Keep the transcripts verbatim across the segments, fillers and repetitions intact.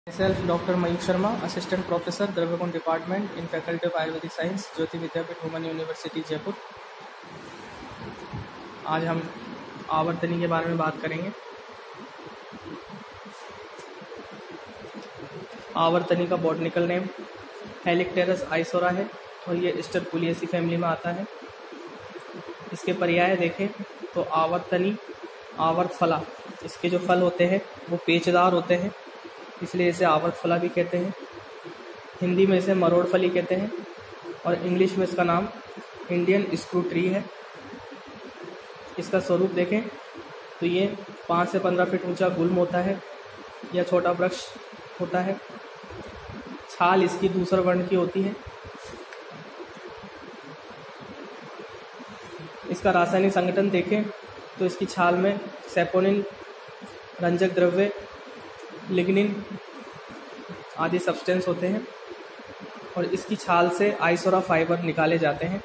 Myself, Doctor Mayuk Sharma, Assistant Professor, Dravagund Department in Faculty of Ayurvedic Science, Jyoti Vidyapeeth woman university Jaipur. आज हम आवर्तनी के बारे में बात करेंगे। आवर्तनी का बॉटनिकल नेम हेलिक्टेरस आइसोरा है और ये स्टरकुलिएसी फैमिली में आता है। इसके पर्याय देखें तो आवर्तनी, आवर्त फला, इसके जो फल होते हैं वो पेचदार होते हैं, इसलिए इसे आवर्त फला भी कहते हैं। हिंदी में इसे मरोड़ फली कहते हैं और इंग्लिश में इसका नाम इंडियन स्क्रू ट्री है। इसका स्वरूप देखें तो ये पाँच से पंद्रह फीट ऊंचा गुल्म होता है या छोटा वृक्ष होता है। छाल इसकी धूसर वर्ण की होती है। इसका रासायनिक संगठन देखें तो इसकी छाल में सेपोनिन, रंजक द्रव्य, लिग्निन आदि सब्सटेंस होते हैं और इसकी छाल से आइसोरा फाइबर निकाले जाते हैं।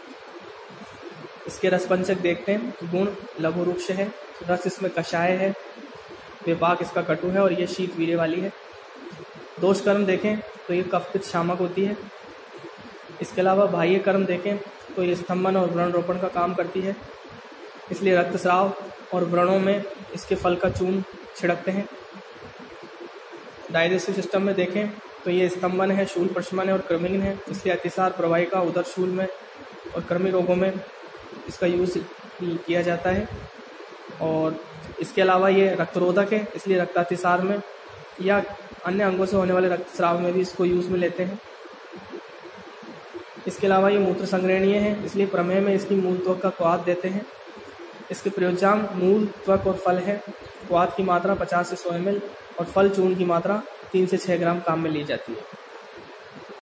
इसके रसपंचक देखते हैं, गुण लघु रुक्ष है, रस इसमें कषाय है, विपाक इसका कटु है और ये शीत वीर्य वाली है। दोष कर्म देखें तो ये कफपित्त शामक होती है। इसके अलावा बाह्य कर्म देखें तो ये स्तंभन और व्रण रोपण का काम करती है, इसलिए रक्तस्राव और व्रणों में इसके फल का चूर्ण छिड़कते हैं। डाइजेस्टिव सिस्टम में देखें तो ये स्तंभन है, शूल प्रशमन है और कृमिंग है, इसलिए अतिसार, प्रवाहिका, उदर शूल में और कृमि रोगों में इसका यूज किया जाता है। और इसके अलावा ये रक्तरोधक है, इसलिए रक्तातिसार में या अन्य अंगों से होने वाले रक्तस्राव में भी इसको यूज में लेते हैं। इसके अलावा ये मूत्र संग्रहणीय है, इसलिए प्रमेह में इसकी मूल त्वक का क्वाथ देते हैं। इसके प्रयोज्यांग मूल, त्वक और फल है। क्वाथ की मात्रा पचास से सौ एम एल और फल चूर्ण की मात्रा तीन से छह ग्राम काम में ली जाती है।